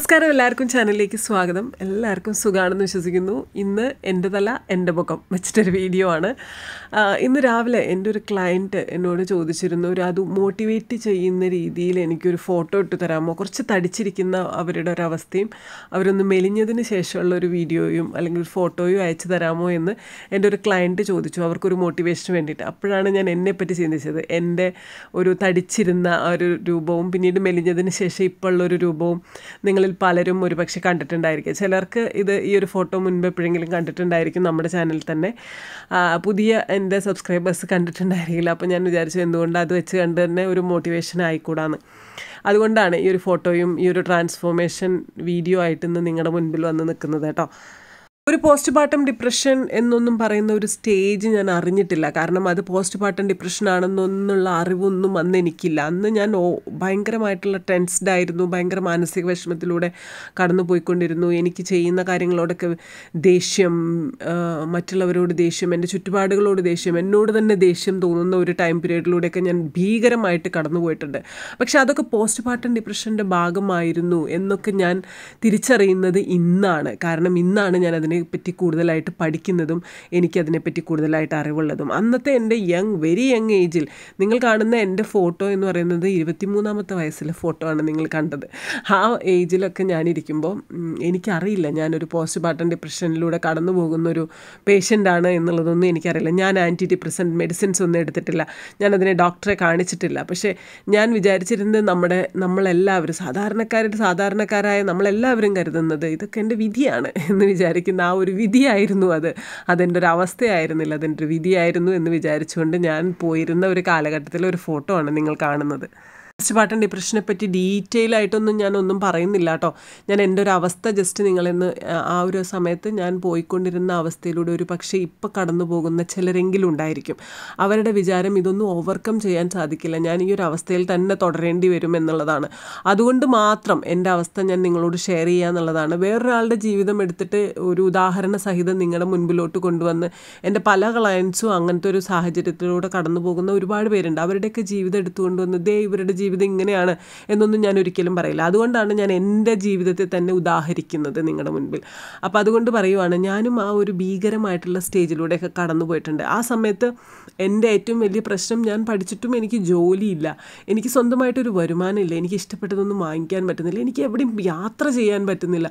നമസ്കാരം, എല്ലാവർക്കും ചാനലിലേക്ക് സ്വാഗതം. എല്ലാവർക്കും സുഖമാണെന്ന് വിശ്വസിക്കുന്നു. ഇന്ന് എൻ്റെ തല എൻ്റെ മുഖം വെച്ചിട്ടൊരു വീഡിയോ ആണ്. ഇന്ന് രാവിലെ എൻ്റെ ഒരു ക്ലയൻറ്റ് എന്നോട് ചോദിച്ചിരുന്നു, അത് മോട്ടിവേറ്റ് ചെയ്യുന്ന രീതിയിൽ എനിക്കൊരു ഫോട്ടോ ഇട്ട് തരാമോ, കുറച്ച് തടിച്ചിരിക്കുന്ന അവരുടെ ഒരവസ്ഥയും അവരൊന്ന് മെലിഞ്ഞതിന് ശേഷമുള്ള ഒരു വീഡിയോയും അല്ലെങ്കിൽ ഒരു ഫോട്ടോയും അയച്ചു തരാമോ എന്ന് എൻ്റെ ഒരു ക്ലയൻറ്റ് ചോദിച്ചു, അവർക്കൊരു മോട്ടിവേഷന് വേണ്ടിയിട്ട്. അപ്പോഴാണ് ഞാൻ എന്നെപ്പറ്റി ചിന്തിച്ചത്. എൻ്റെ ഒരു തടിച്ചിരുന്ന ഒരു രൂപവും പിന്നീട് മെലിഞ്ഞതിന് ശേഷം ഇപ്പോൾ ഉള്ളൊരു രൂപവും നിങ്ങളിൽ പലരും ഒരുപക്ഷെ കണ്ടിട്ടുണ്ടായിരിക്കും. ചിലർക്ക് ഈ ഒരു ഫോട്ടോ മുൻപ് എപ്പോഴെങ്കിലും കണ്ടിട്ടുണ്ടായിരിക്കും നമ്മുടെ ചാനലിൽ തന്നെ. പുതിയ എൻ്റെ സബ്സ്ക്രൈബേഴ്സ് കണ്ടിട്ടുണ്ടായിരിക്കില്ല. അപ്പോൾ ഞാൻ വിചാരിച്ചു എന്തുകൊണ്ട് അത് വെച്ച് കണ്ട് തന്നെ ഒരു മോട്ടിവേഷൻ ആയിക്കൂടാന്ന്. അതുകൊണ്ടാണ് ഈ ഒരു ഫോട്ടോയും ഈ ഒരു ട്രാൻസ്ഫോർമേഷൻ വീഡിയോ ആയിട്ട് ഇന്ന് നിങ്ങളുടെ മുൻപിൽ വന്ന് നിൽക്കുന്നത് കേട്ടോ. ഒരു പോസ്റ്റ് പാർട്ടം ഡിപ്രഷൻ എന്നൊന്നും പറയുന്ന ഒരു സ്റ്റേജ് ഞാൻ അറിഞ്ഞിട്ടില്ല. കാരണം അത് പോസ്റ്റ് പാർട്ടം ഡിപ്രഷൻ ആണെന്നൊന്നുള്ള അറിവൊന്നും അന്ന് എനിക്കില്ല. അന്ന് ഞാൻ ഭയങ്കരമായിട്ടുള്ള ടെൻസ്ഡ് ആയിരുന്നു, ഭയങ്കര മാനസിക വിഷമത്തിലൂടെ കടന്നു പോയിക്കൊണ്ടിരുന്നു. എനിക്ക് ചെയ്യുന്ന കാര്യങ്ങളോടൊക്കെ ദേഷ്യം, മറ്റുള്ളവരോട് ദേഷ്യം, എൻ്റെ ചുറ്റുപാടുകളോട് ദേഷ്യം, എന്നോട് തന്നെ ദേഷ്യം തോന്നുന്ന ഒരു ടൈം പീരീഡിലൂടെയൊക്കെ ഞാൻ ഭീകരമായിട്ട് കടന്നു പോയിട്ടുണ്ട്. പക്ഷെ അതൊക്കെ പോസ്റ്റ് പാർട്ടം ഡിപ്രഷൻ്റെ ഭാഗമായിരുന്നു എന്നൊക്കെ ഞാൻ തിരിച്ചറിയുന്നത് ഇന്നാണ്. കാരണം ഇന്നാണ് ഞാൻ പറ്റി കൂടുതലായിട്ട് പഠിക്കുന്നതും എനിക്കതിനെപ്പറ്റി കൂടുതലായിട്ട് അറിവുള്ളതും. അന്നത്തെ എൻ്റെ വെരി യങ് ഏജിൽ നിങ്ങൾ കാണുന്ന എൻ്റെ ഫോട്ടോ എന്ന് പറയുന്നത് 23-ാമത്തെ വയസ്സിലെ ഫോട്ടോ ആണ് നിങ്ങൾ കണ്ടത്. ആ ഏജിലൊക്കെ ഞാനിരിക്കുമ്പോൾ എനിക്കറിയില്ല ഞാനൊരു പോസ്റ്റ് പാർട്ടം ഡിപ്രഷനിലൂടെ കടന്നു പോകുന്നൊരു പേഷ്യൻ്റാണ് എന്നുള്ളതൊന്നും എനിക്കറിയില്ല. ഞാൻ ആൻറ്റി ഡിപ്രസൻറ്റ് മെഡിസിൻസ് ഒന്നും എടുത്തിട്ടില്ല, ഞാനതിനെ ഡോക്ടറെ കാണിച്ചിട്ടില്ല. പക്ഷേ ഞാൻ വിചാരിച്ചിരുന്നത് നമ്മളെല്ലാവരും സാധാരണക്കാരായ നമ്മളെല്ലാവരും കരുതുന്നത് ഇതൊക്കെ എൻ്റെ വിധിയാണ് എന്ന് വിചാരിക്കുന്ന ആ ഒരു വിധിയായിരുന്നു. അതെൻ്റെ ഒരു അവസ്ഥയായിരുന്നില്ല, അതെൻ്റെ ഒരു വിധിയായിരുന്നു എന്ന് വിചാരിച്ചുകൊണ്ട് ഞാൻ പോയിരുന്ന ഒരു കാലഘട്ടത്തിലെ ഒരു ഫോട്ടോ ആണ് നിങ്ങൾ കാണുന്നത്. പോസ്റ്റ് പാർട്ടം ഡിപ്രഷനെ പറ്റി ഡീറ്റെയിൽ ആയിട്ടൊന്നും ഞാനൊന്നും പറയുന്നില്ല കേട്ടോ. ഞാൻ എൻ്റെ ഒരു അവസ്ഥ ജസ്റ്റ് നിങ്ങളിന്ന് ആ ഒരു സമയത്ത് ഞാൻ പോയിക്കൊണ്ടിരുന്ന അവസ്ഥയിലൂടെ ഒരു പക്ഷേ ഇപ്പോൾ കടന്നു പോകുന്ന ചിലരെങ്കിലും ഉണ്ടായിരിക്കും. അവരുടെ വിചാരം ഇതൊന്നും ഓവർകം ചെയ്യാൻ സാധിക്കില്ല, ഞാൻ ഈ ഒരു അവസ്ഥയിൽ തന്നെ തുടരേണ്ടി വരും എന്നുള്ളതാണ്. അതുകൊണ്ട് മാത്രം എൻ്റെ അവസ്ഥ ഞാൻ നിങ്ങളോട് ഷെയർ ചെയ്യുക എന്നുള്ളതാണ്. വേറൊരാളുടെ ജീവിതം എടുത്തിട്ട് ഒരു ഉദാഹരണ സഹിതം നിങ്ങളുടെ മുൻപിലോട്ട് കൊണ്ടുവന്ന് എൻ്റെ പല ക്ലയൻസും അങ്ങനത്തെ ഒരു സാഹചര്യത്തിലൂടെ കടന്നു പോകുന്ന ഒരുപാട് പേരുണ്ട്. അവരുടെയൊക്കെ ജീവിതം എടുത്തുകൊണ്ടുവന്ന് ഇവരുടെ ജീവിതം ഇങ്ങനെയാണ് എന്നൊന്നും ഞാൻ ഒരിക്കലും പറയില്ല. അതുകൊണ്ടാണ് ഞാൻ എൻ്റെ ജീവിതത്തെ തന്നെ ഉദാഹരിക്കുന്നത് നിങ്ങളുടെ മുൻപിൽ. അപ്പോൾ അതുകൊണ്ട് പറയുവാണ്, ഞാനും ആ ഒരു ഭീകരമായിട്ടുള്ള സ്റ്റേജിലൂടെയൊക്കെ കടന്നു പോയിട്ടുണ്ട്. ആ സമയത്ത് എൻ്റെ ഏറ്റവും വലിയ പ്രശ്നം, ഞാൻ പഠിച്ചിട്ടും എനിക്ക് ജോലിയില്ല, എനിക്ക് സ്വന്തമായിട്ടൊരു വരുമാനമില്ല, എനിക്ക് ഇഷ്ടപ്പെട്ടതൊന്നും വാങ്ങിക്കാൻ പറ്റുന്നില്ല, എനിക്ക് എവിടെയും യാത്ര ചെയ്യാൻ പറ്റുന്നില്ല.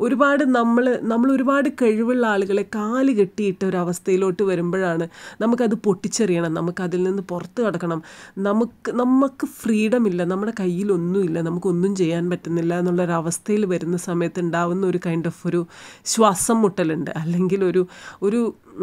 നമ്മൾ ഒരുപാട് കഴിവുള്ള ആളുകളെ കാല് കെട്ടിയിട്ട ഒരു അവസ്ഥയിലോട്ട് വരുമ്പോഴാണ് നമുക്കത് പൊട്ടിച്ചെറിയണം, നമുക്കതിൽ നിന്ന് പുറത്ത് കടക്കണം, നമുക്ക് ഫ്രീഡം ഇല്ല, നമ്മുടെ കയ്യിലൊന്നുമില്ല, നമുക്കൊന്നും ചെയ്യാൻ പറ്റുന്നില്ല എന്നുള്ളൊരവസ്ഥയിൽ വരുന്ന സമയത്ത് ഉണ്ടാവുന്ന ഒരു കൈൻഡ് ഓഫ് ഒരു ശ്വാസം മുട്ടലുണ്ട്, അല്ലെങ്കിൽ ഒരു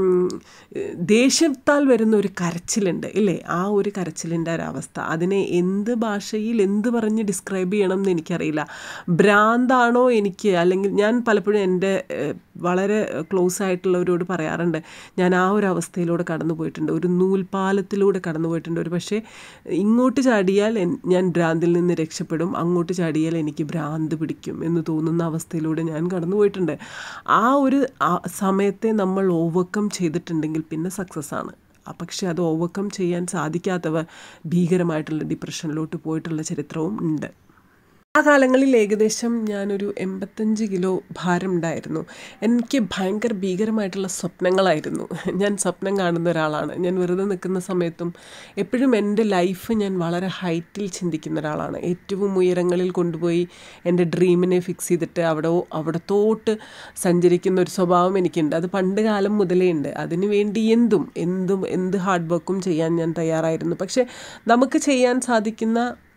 ദേഷ്യത്താൽ വരുന്ന ഒരു കരച്ചിലുണ്ട് ഇല്ലേ? ആ ഒരു കരച്ചിലിൻ്റെ ഒരവസ്ഥ, അതിനെ എന്ത് ഭാഷയിൽ എന്ത് പറഞ്ഞ് ഡിസ്ക്രൈബ് ചെയ്യണം എന്ന് എനിക്കറിയില്ല. ഭ്രാന്താണോ എനിക്ക്, അല്ലെങ്കിൽ ഞാൻ പലപ്പോഴും എൻ്റെ വളരെ ക്ലോസ് ആയിട്ടുള്ളവരോട് പറയാറുണ്ട്, ഞാൻ ആ ഒരു അവസ്ഥയിലൂടെ കടന്നു പോയിട്ടുണ്ട്, ഒരു നൂൽപാലത്തിലൂടെ കടന്നു പോയിട്ടുണ്ട്. ഒരു പക്ഷേ ഇങ്ങോട്ട് ചാടിയാൽ ഞാൻ ഭ്രാന്തിൽ നിന്ന് രക്ഷപ്പെടും, അങ്ങോട്ട് ചാടിയാൽ എനിക്ക് ഭ്രാന്ത് പിടിക്കും എന്ന് തോന്നുന്ന അവസ്ഥയിലൂടെ ഞാൻ കടന്നു പോയിട്ടുണ്ട്. ആ ഒരു സമയത്തെ നമ്മൾ ഓവർകം ചെയ്തിട്ടുണ്ടെങ്കിൽ പിന്നെ സക്സസ് ആണ്. പക്ഷേ അത് ഓവർകം ചെയ്യാൻ സാധിക്കാത്തവർ ഭീകരമായിട്ടുള്ള ഡിപ്രഷനിലോട്ട് പോയിട്ടുള്ള ചരിത്രവും ഉണ്ട്. ആ കാലങ്ങളിൽ ഏകദേശം ഞാനൊരു 85 കിലോ ഭാരം ഉണ്ടായിരുന്നു. എനിക്ക് ഭീകരമായിട്ടുള്ള സ്വപ്നങ്ങളായിരുന്നു. ഞാൻ സ്വപ്നം കാണുന്ന ഒരാളാണ്. ഞാൻ വെറുതെ നിൽക്കുന്ന സമയത്തും എപ്പോഴും എൻ്റെ ലൈഫ് ഞാൻ വളരെ ഹൈറ്റിൽ ചിന്തിക്കുന്ന ഒരാളാണ്. ഏറ്റവും ഉയരങ്ങളിൽ കൊണ്ടുപോയി എൻ്റെ ഡ്രീമിനെ ഫിക്സ് ചെയ്തിട്ട് അവിടത്തോട്ട് സഞ്ചരിക്കുന്ന ഒരു സ്വഭാവം എനിക്കുണ്ട്. അത് പണ്ട് കാലം മുതലേ ഉണ്ട്. അതിനു വേണ്ടി എന്ത് ഹാർഡ് വർക്കും ചെയ്യാൻ ഞാൻ തയ്യാറായിരുന്നു. പക്ഷേ നമുക്ക് ചെയ്യാൻ സാധിക്കുന്ന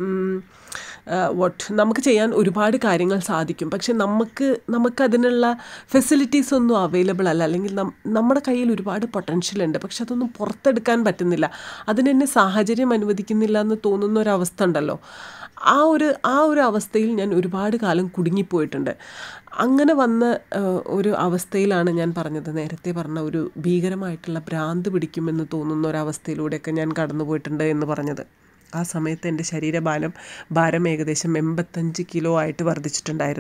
നമുക്ക് ചെയ്യാൻ ഒരുപാട് കാര്യങ്ങൾ സാധിക്കും. പക്ഷെ നമുക്കതിനുള്ള ഫെസിലിറ്റീസ് ഒന്നും അവൈലബിൾ അല്ല, അല്ലെങ്കിൽ നമ്മുടെ കയ്യിൽ ഒരുപാട് പൊട്ടൻഷ്യൽ ഉണ്ട്, പക്ഷെ അതൊന്നും പുറത്തെടുക്കാൻ പറ്റുന്നില്ല, അതിനെന്നെ സാഹചര്യം അനുവദിക്കുന്നില്ല എന്ന് തോന്നുന്ന ഒരവസ്ഥ ഉണ്ടല്ലോ. ആ ഒരു അവസ്ഥയിൽ ഞാൻ ഒരുപാട് കാലം കുടുങ്ങിപ്പോയിട്ടുണ്ട്. അങ്ങനെ വന്ന ഒരു അവസ്ഥയിലാണ് ഞാൻ നേരത്തെ പറഞ്ഞ ഒരു ഭീകരമായിട്ടുള്ള ഭ്രാന്ത് പിടിക്കുമെന്ന് തോന്നുന്ന ഒരവസ്ഥയിലൂടെയൊക്കെ ഞാൻ കടന്നു പോയിട്ടുണ്ട് എന്ന് പറഞ്ഞത്. ആ സമയത്ത് എൻ്റെ ഭാരം ഏകദേശം 85 കിലോ ആയിട്ട് വർദ്ധിച്ചിട്ടുണ്ടായിരുന്നു.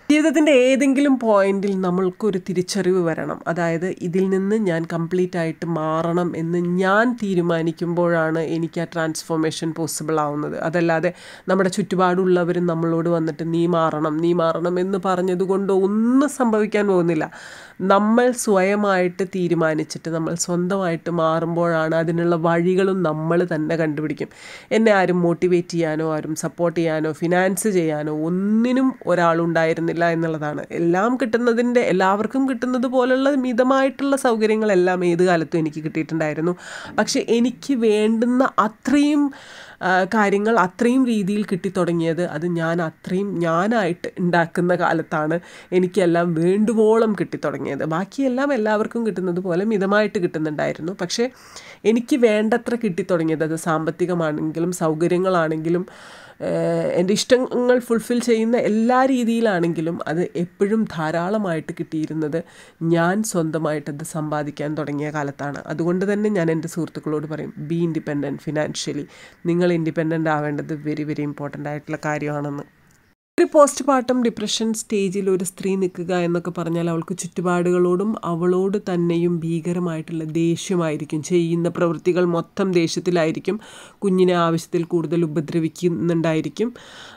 ജീവിതത്തിൻ്റെ ഏതെങ്കിലും പോയിന്റിൽ നമ്മൾക്കൊരു തിരിച്ചറിവ് വരണം. അതായത് ഇതിൽ നിന്ന് ഞാൻ കംപ്ലീറ്റ് ആയിട്ട് മാറണം എന്ന് ഞാൻ തീരുമാനിക്കുമ്പോഴാണ് എനിക്ക് ആ ട്രാൻസ്ഫോർമേഷൻ പോസിബിൾ ആവുന്നത്. അതല്ലാതെ നമ്മുടെ ചുറ്റുപാടുള്ളവരും നമ്മളോട് വന്നിട്ട് നീ മാറണം എന്ന് പറഞ്ഞതുകൊണ്ട് ഒന്നും സംഭവിക്കാൻ പോകുന്നില്ല. നമ്മൾ സ്വയമായിട്ട് തീരുമാനിച്ചിട്ട് നമ്മൾ സ്വന്തമായിട്ട് മാറുമ്പോഴാണ് അതിനുള്ള വഴികളും നമ്മൾ തന്നെ കണ്ടുപിടിക്കും. എന്നെ ആരും മോട്ടിവേറ്റ് ചെയ്യാനോ ആരും സപ്പോർട്ട് ചെയ്യാനോ ഫിനാൻസ് ചെയ്യാനോ ഒന്നിനും ഒരാളുണ്ടായിരുന്നില്ല എന്നുള്ളതാണ്. എല്ലാവർക്കും കിട്ടുന്നത് പോലുള്ള മിതമായിട്ടുള്ള സൗകര്യങ്ങളെല്ലാം ഏത് കാലത്തും എനിക്ക് കിട്ടിയിട്ടുണ്ടായിരുന്നു. പക്ഷെ എനിക്ക് വേണ്ടുന്ന അത്രയും കാര്യങ്ങൾ അത്രയും രീതിയിൽ കിട്ടിത്തുടങ്ങിയത് അത് ഞാനായിട്ട് ഉണ്ടാക്കുന്ന കാലത്താണ് എനിക്കെല്ലാം വേണ്ടുവോളം കിട്ടിത്തുടങ്ങിയത്. ബാക്കിയെല്ലാം എല്ലാവർക്കും കിട്ടുന്നത് പോലെ മിതമായിട്ട് കിട്ടുന്നുണ്ടായിരുന്നു. പക്ഷേ എനിക്ക് വേണ്ടത്ര കിട്ടിത്തുടങ്ങിയത് അത് സാമ്പത്തികമാണെങ്കിലും സൗകര്യങ്ങളാണെങ്കിലും എൻ്റെ ഇഷ്ടങ്ങൾ ഫുൾഫിൽ ചെയ്യുന്ന എല്ലാ രീതിയിലാണെങ്കിലും അത് എപ്പോഴും ധാരാളമായിട്ട് കിട്ടിയിരുന്നത് ഞാൻ സ്വന്തമായിട്ടത് സമ്പാദിക്കാൻ തുടങ്ങിയ കാലത്താണ്. അതുകൊണ്ട് തന്നെ ഞാൻ എൻ്റെ സുഹൃത്തുക്കളോട് പറയും, ബി ഇൻഡിപെൻഡൻറ്റ് ഫിനാൻഷ്യലി. നിങ്ങൾ ഇൻഡിപെൻഡൻ്റ് ആവേണ്ടത് വെരി വെരി ഇമ്പോർട്ടൻ്റ് ആയിട്ടുള്ള കാര്യമാണെന്ന്. ഒരു പോസ്റ്റ് പാർട്ടം ഡിപ്രഷൻ സ്റ്റേജിൽ ഒരു സ്ത്രീ നിൽക്കുക എന്നൊക്കെ പറഞ്ഞാൽ അവൾക്ക് ചുറ്റുപാടുകളോടും അവളോട് തന്നെയും ഭീകരമായിട്ടുള്ള ദേഷ്യമായിരിക്കും. ചെയ്യുന്ന പ്രവൃത്തികൾ മൊത്തം ദേഷ്യത്തിലായിരിക്കും. കുഞ്ഞിനെ ആവശ്യത്തിൽ കൂടുതൽ ഉപദ്രവിക്കുന്നുണ്ടായിരിക്കും.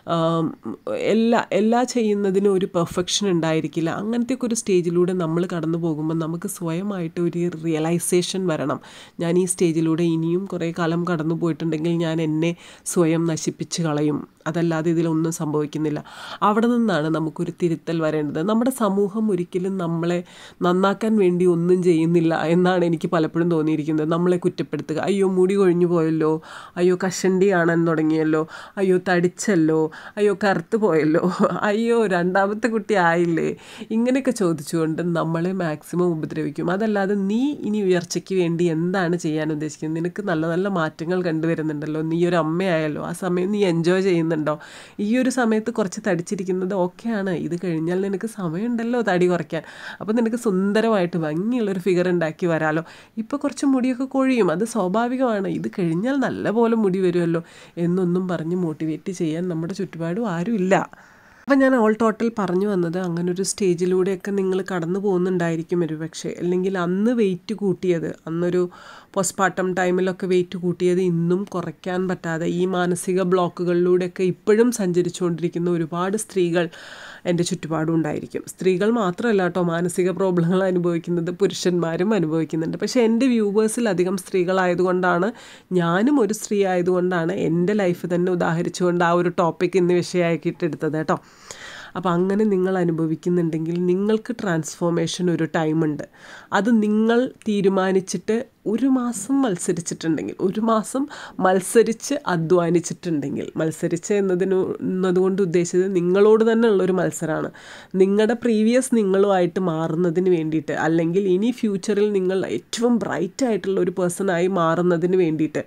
എല്ലാ ചെയ്യുന്നതിനും ഒരു പെർഫെക്ഷൻ ഉണ്ടായിരിക്കില്ല. അങ്ങനത്തെയൊക്കെ ഒരു സ്റ്റേജിലൂടെ നമ്മൾ കടന്നു പോകുമ്പോൾ നമുക്ക് സ്വയമായിട്ട് ഒരു റിയലൈസേഷൻ വരണം. ഞാൻ ഈ സ്റ്റേജിലൂടെ ഇനിയും കുറേ കാലം കടന്നു പോയിട്ടുണ്ടെങ്കിൽ ഞാൻ എന്നെ സ്വയം നശിപ്പിച്ച് കളയും, അതല്ലാതെ ഇതിലൊന്നും സംഭവിക്കുന്നില്ല. അവിടെ നിന്നാണ് നമുക്കൊരു തിരുത്തൽ വരേണ്ടത്. നമ്മുടെ സമൂഹം ഒരിക്കലും നമ്മളെ നന്നാക്കാൻ വേണ്ടി ഒന്നും ചെയ്യുന്നില്ല എന്നാണ് എനിക്ക് പലപ്പോഴും തോന്നിയിരിക്കുന്നത്. നമ്മളെ കുറ്റപ്പെടുത്തുക, അയ്യോ മുടി കൊഴിഞ്ഞു പോയല്ലോ, അയ്യോ കഷണ്ടി കാണാൻ തുടങ്ങിയല്ലോ, അയ്യോ തടിച്ചല്ലോ, അയ്യോ കറുത്ത് പോയല്ലോ, അയ്യോ രണ്ടാമത്തെ കുട്ടി ആയില്ലേ, ഇങ്ങനെയൊക്കെ ചോദിച്ചുകൊണ്ട് നമ്മളെ മാക്സിമം ഉപദ്രവിക്കും. അതല്ലാതെ നീ ഇനി ഉയർച്ചയ്ക്ക് വേണ്ടി എന്താണ് ചെയ്യാൻ ഉദ്ദേശിക്കുന്നത്? നിനക്ക് നല്ല നല്ല മാറ്റങ്ങൾ കണ്ടുവരുന്നുണ്ടല്ലോ, നീ ഒരു അമ്മയായല്ലോ, ആ സമയം നീ എൻജോയ് ചെയ്യുന്നുണ്ടോ? ഈ ഒരു സമയത്ത് കുറച്ച് തടിച്ചിരിക്കുന്നത് ഓക്കെയാണ്, ഇത് കഴിഞ്ഞാൽ നിനക്ക് സമയമുണ്ടല്ലോ തടി കുറയ്ക്കാൻ, അപ്പോൾ നിനക്ക് സുന്ദരമായിട്ട് ഭംഗിയുള്ളൊരു ഫിഗർ ഉണ്ടാക്കി വരാമല്ലോ. ഇപ്പോൾ കുറച്ച് മുടിയൊക്കെ കൊഴിയും, അത് സ്വാഭാവികമാണ്, ഇത് കഴിഞ്ഞാൽ നല്ലപോലെ മുടി വരുമല്ലോ എന്നൊന്നും പറഞ്ഞ് മോട്ടിവേറ്റ് ചെയ്യാൻ നമ്മുടെ ചുറ്റുപാടും ആരുമില്ല. അപ്പം ഞാൻ ഓൾ ടോട്ടൽ പറഞ്ഞു വന്നത്, അങ്ങനൊരു സ്റ്റേജിലൂടെയൊക്കെ നിങ്ങൾ കടന്നു പോകുന്നുണ്ടായിരിക്കും ഒരു പക്ഷേ. അല്ലെങ്കിൽ അന്ന് വെയിറ്റ് കൂട്ടിയത്, അന്നൊരു പോസ്റ്റ്പാർട്ടം ടൈമിലൊക്കെ വെയിറ്റ് കൂട്ടിയത് ഇന്നും കുറയ്ക്കാൻ പറ്റാതെ ഈ മാനസിക ബ്ലോക്കുകളിലൂടെയൊക്കെ ഇപ്പോഴും സഞ്ചരിച്ചുകൊണ്ടിരിക്കുന്ന ഒരുപാട് സ്ത്രീകൾ എൻ്റെ ചുറ്റുപാടും ഉണ്ടായിരിക്കും. സ്ത്രീകൾ മാത്രമല്ല കേട്ടോ മാനസിക പ്രോബ്ലങ്ങൾ അനുഭവിക്കുന്നത്, പുരുഷന്മാരും അനുഭവിക്കുന്നുണ്ട്. പക്ഷേ എൻ്റെ വ്യൂവേഴ്സിലധികം സ്ത്രീകളായതുകൊണ്ടാണ്, ഞാനും ഒരു സ്ത്രീ ആയതുകൊണ്ടാണ് എൻ്റെ ലൈഫ് തന്നെ ഉദാഹരിച്ചുകൊണ്ട് ആ ഒരു ടോപ്പിക് ഇന്ന് വിഷയമാക്കിയിട്ട് എടുത്തത് കേട്ടോ. അപ്പോൾ അങ്ങനെ നിങ്ങൾ അനുഭവിക്കുന്നുണ്ടെങ്കിൽ നിങ്ങൾക്ക് ട്രാൻസ്ഫോർമേഷൻ ഒരു ടൈമുണ്ട്. അത് നിങ്ങൾ തീരുമാനിച്ചിട്ട് ഒരു മാസം മത്സരിച്ചിട്ടുണ്ടെങ്കിൽ, ഒരു മാസം മത്സരിച്ച് അധ്വാനിച്ചിട്ടുണ്ടെങ്കിൽ, മത്സരിച്ച് എന്നതുകൊണ്ട് ഉദ്ദേശിച്ചത് നിങ്ങളോട് തന്നെ ഉള്ളൊരു മത്സരമാണ്. നിങ്ങളുടെ പ്രീവിയസ് നിങ്ങളുമായിട്ട് മാറുന്നതിന് വേണ്ടിയിട്ട്, അല്ലെങ്കിൽ ഇനി ഫ്യൂച്ചറിൽ നിങ്ങൾ ഏറ്റവും ബ്രൈറ്റ് ആയിട്ടുള്ള ഒരു പേഴ്സണായി മാറുന്നതിന് വേണ്ടിയിട്ട്,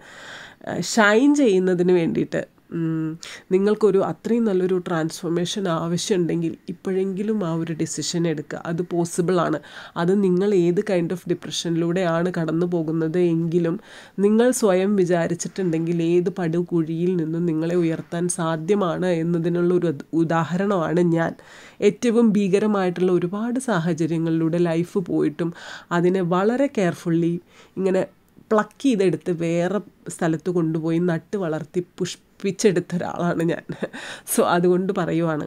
ഷൈൻ ചെയ്യുന്നതിന് വേണ്ടിയിട്ട് നിങ്ങൾക്കൊരു അത്രയും നല്ലൊരു ട്രാൻസ്ഫോർമേഷൻ ആവശ്യമുണ്ടെങ്കിൽ ഇപ്പോഴെങ്കിലും ആ ഒരു ഡിസിഷൻ എടുക്കുക. അത് പോസിബിളാണ്. അത് നിങ്ങൾ ഏത് കൈൻഡ് ഓഫ് ഡിപ്രഷനിലൂടെയാണ് കടന്നു പോകുന്നത് എങ്കിലും നിങ്ങൾ സ്വയം വിചാരിച്ചിട്ടുണ്ടെങ്കിൽ ഏത് പടുകുഴിയിൽ നിന്നും നിങ്ങളെ ഉയർത്താൻ സാധ്യമാണ് എന്നതിനുള്ളൊരു ഉദാഹരണമാണ് ഞാൻ. ഏറ്റവും ഭീകരമായിട്ടുള്ള ഒരുപാട് സാഹചര്യങ്ങളിലൂടെ ലൈഫ് പോയിട്ടും അതിനെ വളരെ കെയർഫുള്ളി ഇങ്ങനെ പ്ലക്ക് ചെയ്തെടുത്ത് വേറെ സ്ഥലത്ത് കൊണ്ടുപോയി നട്ട് വളർത്തി പുഷ്പിച്ചെടുത്ത ഒരാളാണ് ഞാൻ. സോ അതുകൊണ്ട് പറയുവാണ്,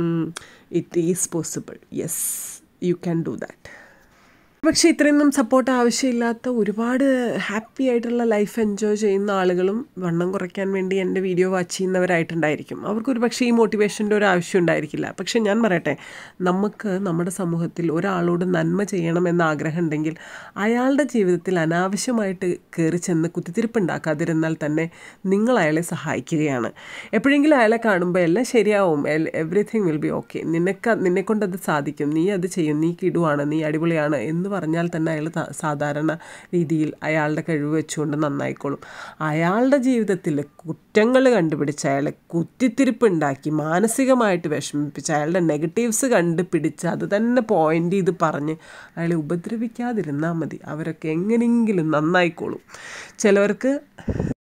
it is possible. Yes, you can do that. പക്ഷേ ഇത്രയൊന്നും സപ്പോർട്ട് ആവശ്യമില്ലാത്ത ഒരുപാട് ഹാപ്പി ആയിട്ടുള്ള ലൈഫ് എൻജോയ് ചെയ്യുന്ന ആളുകളും വണ്ണം കുറയ്ക്കാൻ വേണ്ടി എൻ്റെ വീഡിയോ വാച്ച് ചെയ്യുന്നവരായിട്ടുണ്ടായിരിക്കും. അവർക്കൊരു പക്ഷേ ഈ മോട്ടിവേഷൻ്റെ ഒരു ആവശ്യം ഉണ്ടായിരിക്കില്ല. പക്ഷേ ഞാൻ പറയട്ടെ, നമുക്ക് നമ്മുടെ സമൂഹത്തിൽ ഒരാളോട് നന്മ ചെയ്യണമെന്ന ആഗ്രഹം ഉണ്ടെങ്കിൽ അയാളുടെ ജീവിതത്തിൽ അനാവശ്യമായിട്ട് കയറി ചെന്ന് കുത്തിത്തിരിപ്പുണ്ടാക്കാതിരുന്നാൽ തന്നെ നിങ്ങൾ അയാളെ സഹായിക്കുകയാണ്. എപ്പോഴെങ്കിലും അയാളെ കാണുമ്പോൾ എല്ലാം ശരിയാവും, എവറിത്തിങ് വിൽ ബി ഓക്കെ, നിന്നെക്കൊണ്ടത് സാധിക്കും, നീ അത് ചെയ്യും, നീ കിടുവാണ്, നീ അടിപൊളിയാണ് എന്ന് പറഞ്ഞാൽ തന്നെ അയാൾ സാധാരണ രീതിയിൽ അയാളുടെ കഴിവ് വെച്ചുകൊണ്ട് നന്നായിക്കോളും. അയാളുടെ ജീവിതത്തിൽ കുറ്റങ്ങൾ കണ്ടുപിടിച്ച് അയാളെ കുത്തിത്തിരിപ്പുണ്ടാക്കി മാനസികമായിട്ട് വിഷമിപ്പിച്ച് അയാളുടെ നെഗറ്റീവ്സ് കണ്ടുപിടിച്ച് അത് തന്നെ പോയിൻ്റ് ചെയ്ത് പറഞ്ഞ് അയാളെ ഉപദ്രവിക്കാതിരുന്നാൽ മതി. അവരൊക്കെ എങ്ങനെയെങ്കിലും നന്നായിക്കോളും. ചിലവർക്ക്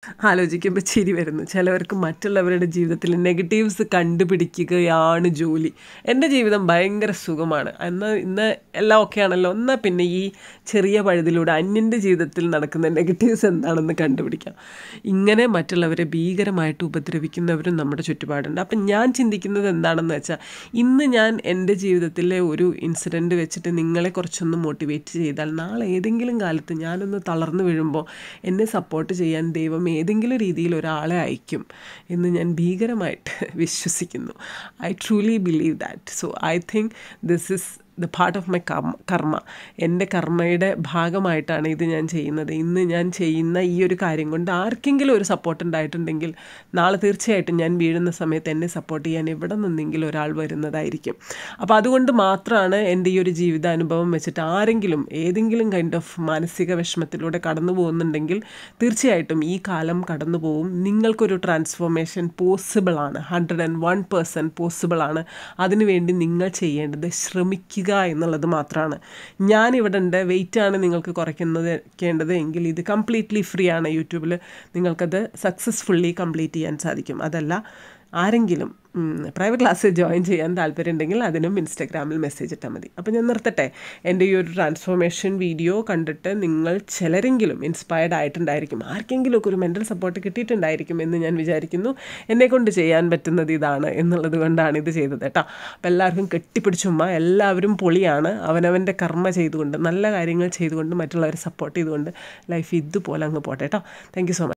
ആലോചിക്കുമ്പോൾ ചിരി വരുന്നു. ചിലവർക്ക് മറ്റുള്ളവരുടെ ജീവിതത്തിൽ നെഗറ്റീവ്സ് കണ്ടുപിടിക്കുകയാണ് ജോലി. എൻ്റെ ജീവിതം ഭയങ്കര സുഖമാണ്. ഇന്ന് എല്ലാം ഓക്കെ ആണല്ലോ, എന്നാൽ പിന്നെ ഈ ചെറിയ പഴുതിലൂടെ അന്യൻ്റെ ജീവിതത്തിൽ നടക്കുന്ന നെഗറ്റീവ്സ് എന്താണെന്ന് കണ്ടുപിടിക്കാം. ഇങ്ങനെ മറ്റുള്ളവരെ ഭീകരമായിട്ട് ഉപദ്രവിക്കുന്നവരും നമ്മുടെ ചുറ്റുപാടുണ്ട്. അപ്പം ഞാൻ ചിന്തിക്കുന്നത് എന്താണെന്ന് വെച്ചാൽ, ഇന്ന് ഞാൻ എൻ്റെ ജീവിതത്തിലെ ഒരു ഇൻസിഡൻറ്റ് വെച്ചിട്ട് നിങ്ങളെ കുറച്ചൊന്ന് മോട്ടിവേറ്റ് ചെയ്താൽ, നാളെ ഏതെങ്കിലും കാലത്ത് ഞാനൊന്ന് തളർന്നു വീഴുമ്പോൾ എന്നെ സപ്പോർട്ട് ചെയ്യാൻ ദൈവം ഏതെങ്കിലും രീതിയിൽ ഒരാളെ അയക്കും എന്ന് ഞാൻ ഭീകരമായിട്ട് വിശ്വസിക്കുന്നു. I truly believe that. So I think this is the part of my karma. എൻ്റെ കർമ്മയുടെ ഭാഗമായിട്ടാണ് ഇത് ഞാൻ ചെയ്യുന്നത്. ഇന്ന് ഞാൻ ചെയ്യുന്ന ഈ ഒരു കാര്യം കൊണ്ട് ആർക്കെങ്കിലും ഒരു സപ്പോർട്ട് ഉണ്ടായിട്ടുണ്ടെങ്കിൽ, നാളെ തീർച്ചയായിട്ടും ഞാൻ വീഴുന്ന സമയത്ത് എന്നെ സപ്പോർട്ട് ചെയ്യാൻ എവിടെ നിന്നെങ്കിലും ഒരാൾ വരുന്നതായിരിക്കും. അപ്പോൾ അതുകൊണ്ട് മാത്രമാണ് എൻ്റെ ഈ ഒരു ജീവിതാനുഭവം വെച്ചിട്ട് ആരെങ്കിലും ഏതെങ്കിലും കൈൻഡ് ഓഫ് മാനസിക വിഷമത്തിലൂടെ കടന്നു പോകുന്നുണ്ടെങ്കിൽ തീർച്ചയായിട്ടും ഈ കാലം കടന്നു പോവും. നിങ്ങൾക്കൊരു ട്രാൻസ്ഫോർമേഷൻ പോസിബിളാണ്, 101% പോസിബിളാണ്. അതിനുവേണ്ടി നിങ്ങൾ ചെയ്യേണ്ടത് ശ്രമിക്കുക എന്നുള്ളത് മാത്രമാണ്. ഞാനിവിടെ ഉണ്ട്, വെയിറ്റാണ് നിങ്ങൾക്ക് കുറയ്ക്കേണ്ടത് എങ്കിൽ ഇത് കംപ്ലീറ്റ്ലി ഫ്രീ ആണ്. യൂട്യൂബിൽ നിങ്ങൾക്കത് സക്സസ്ഫുള്ളി കംപ്ലീറ്റ് ചെയ്യാൻ സാധിക്കും. അതല്ല, ആരെങ്കിലും പ്രൈവറ്റ് ക്ലാസ്സിൽ ജോയിൻ ചെയ്യാൻ താല്പര്യമുണ്ടെങ്കിൽ അതിനും ഇൻസ്റ്റാഗ്രാമിൽ മെസ്സേജ് ഇട്ടാൽ മതി. അപ്പോൾ ഞാൻ നിർത്തട്ടെ. എൻ്റെ ഈ ഒരു ട്രാൻസ്ഫോർമേഷൻ വീഡിയോ കണ്ടിട്ട് നിങ്ങൾ ചിലരെങ്കിലും ഇൻസ്പയർഡ് ആയിട്ടുണ്ടായിരിക്കും, ആർക്കെങ്കിലുമൊക്കെ ഒരു മെൻ്റൽ സപ്പോർട്ട് കിട്ടിയിട്ടുണ്ടായിരിക്കും എന്ന് ഞാൻ വിചാരിക്കുന്നു. എന്നെക്കൊണ്ട് ചെയ്യാൻ പറ്റുന്നത് ഇതാണ് എന്നുള്ളത് കൊണ്ടാണ് ഇത് ചെയ്തത് കേട്ടോ. അപ്പോൾ എല്ലാവർക്കും കെട്ടിപ്പിടിച്ചുമ്മ. എല്ലാവരും പൊളിയാണ്. അവനവൻ്റെ കർമ്മ ചെയ്തുകൊണ്ട്, നല്ല കാര്യങ്ങൾ ചെയ്തുകൊണ്ട്, മറ്റുള്ളവരെ സപ്പോർട്ട് ചെയ്തുകൊണ്ട് ലൈഫ് ഇതുപോലെ അങ്ങ് പോട്ടെ കേട്ടോ. Thank you so much.